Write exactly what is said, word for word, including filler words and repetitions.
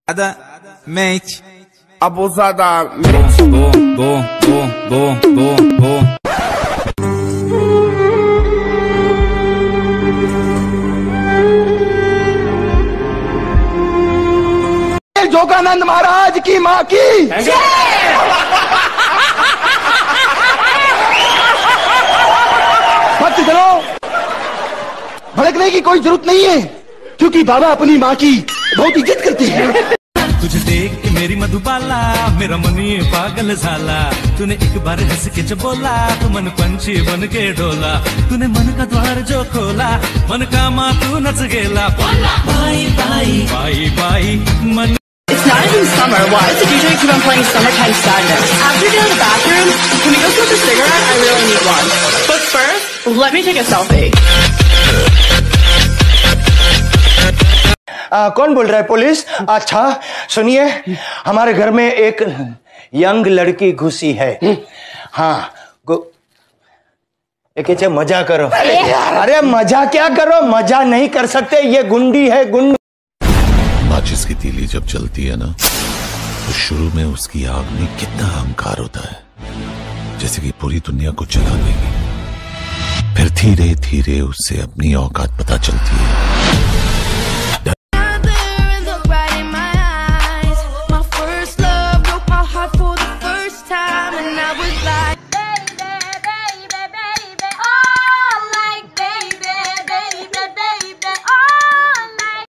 Abusada, mente. Abusadamente. Bom, bom, bom, bom, bom, bom. जोगानंद महाराज की माँ की भक्त जनों, भड़कने की कोई जरूरत नहीं है, क्योंकि बाबा अपनी माँ की बहुत इज्जत करते हैं। तुझे देख के मेरी मधुबाला, मेरा मन ये पागल झाला। तूने एक बार हंस के जो बोला, तो मन पंछी बन के डोला। तूने मन का द्वार जो खोला, मन का माँ तू नच गेला। बाई बाई बाई बाई मन। It's not even summer. Why does the D J keep on playing Summertime Sadness? After getting to the bathroom, can we go smoke a cigarette? I really need one. But first, let me take a selfie. आ, कौन बोल रहा है? Police? अच्छा सुनिए, हमारे घर में एक यंग लड़की घुसी है। हाँ, एक मजा करो। अरे मजा क्या करो, मजा नहीं कर सकते, ये गुंडी है, गुंडी। माचिस की तीली जब जलती है ना, तो शुरू में उसकी आग में कितना अहंकार होता है, जैसे कि पूरी दुनिया को जला देगी। फिर धीरे धीरे उससे अपनी औकात पता चलती है।